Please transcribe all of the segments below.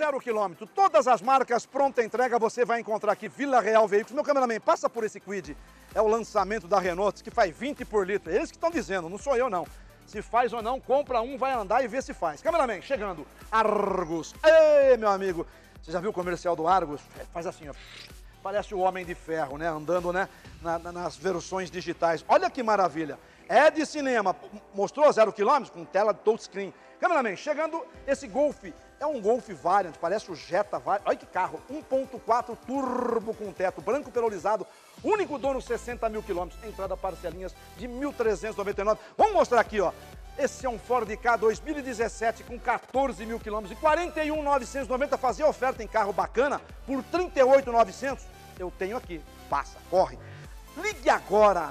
0 km. Todas as marcas, pronta entrega, você vai encontrar aqui, Vila Real Veículos. Meu cameraman, passa por esse Kwid. É o lançamento da Renault, que faz 20 por litro. Eles que estão dizendo, não sou eu não. Se faz ou não, compra um, vai andar e vê se faz. Cameraman, chegando, Argus. Ei, meu amigo, você já viu o comercial do Argus? Faz assim, ó. Parece o Homem de Ferro, né? Andando, né? Nas versões digitais. Olha que maravilha. É de cinema. Mostrou 0 km com tela de touchscreen. Cameraman, chegando esse Golf. É um Golf Variant, parece o Jetta Variant. Olha que carro. 1.4 turbo com teto, branco perolizado. Único dono, 60 mil quilômetros. Entrada parcelinhas de 1.399. Vamos mostrar aqui, ó. Esse é um Ford Ka 2017 com 14 mil quilômetros e 41.990. Fazer oferta em carro bacana por 38.900. Eu tenho aqui. Passa, corre. Ligue agora,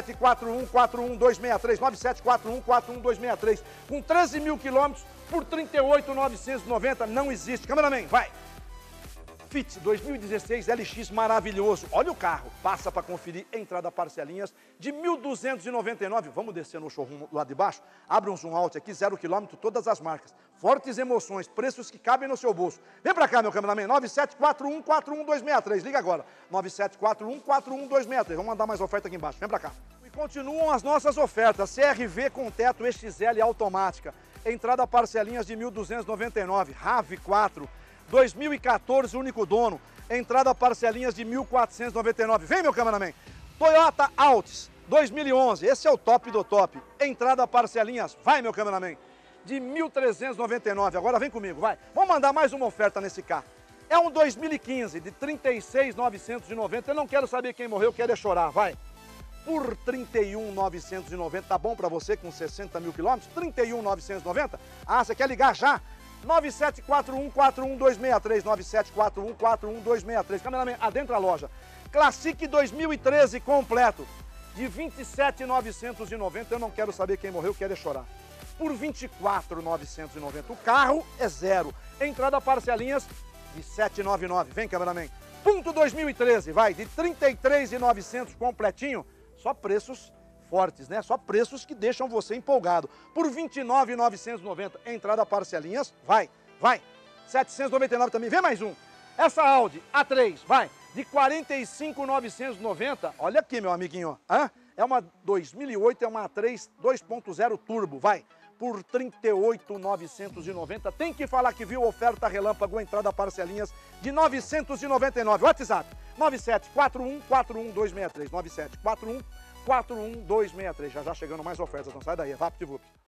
9741-41263, 9741-41263, com 13 mil quilômetros por 38.990, não existe. Cameraman, vai! Fit 2016 LX maravilhoso, olha o carro, passa para conferir, entrada parcelinhas de 1.299, vamos descer no showroom lá de baixo, abre um zoom out aqui, 0 km, todas as marcas, fortes emoções, preços que cabem no seu bolso. Vem para cá, meu cameraman, 9741-41263, liga agora, 9741-41263, vamos mandar mais oferta aqui embaixo, vem para cá. E continuam as nossas ofertas, CRV com teto XL automática, entrada parcelinhas de 1.299, RAV4, 2014, único dono, entrada parcelinhas de 1.499. Vem, meu cameraman. Toyota Altis, 2011, esse é o top do top. Entrada parcelinhas, vai, meu cameraman, de 1.399. Agora vem comigo, vai. Vamos mandar mais uma oferta nesse carro. É um 2015 de 36.990. Eu não quero saber quem morreu, quero é chorar, vai. Por 31.990, tá bom pra você com 60 mil quilômetros? 31.990? Ah, você quer ligar já? 9741-41263, 9741-41263. Cameraman, adentra a loja. Classic 2013 completo, de 27.990. Eu não quero saber quem morreu, quero é chorar. Por 24.990. O carro é zero. Entrada parcelinhas de 799. Vem, cameraman. Ponto 2013, vai, de 33.900 completinho. Só preços fortes, né? Só preços que deixam você empolgado. Por 29.990, entrada parcelinhas, vai, vai. 799 também, vem mais um. Essa Audi A3, vai, de 45.990, olha aqui, meu amiguinho, ó. É uma 2008, é uma A3 2.0 turbo, vai. Por 38.990, tem que falar que viu oferta relâmpago, entrada parcelinhas de 999. WhatsApp, 9741-41263, 9741-41263. Já chegando mais ofertas, não sai daí, é VaptVup.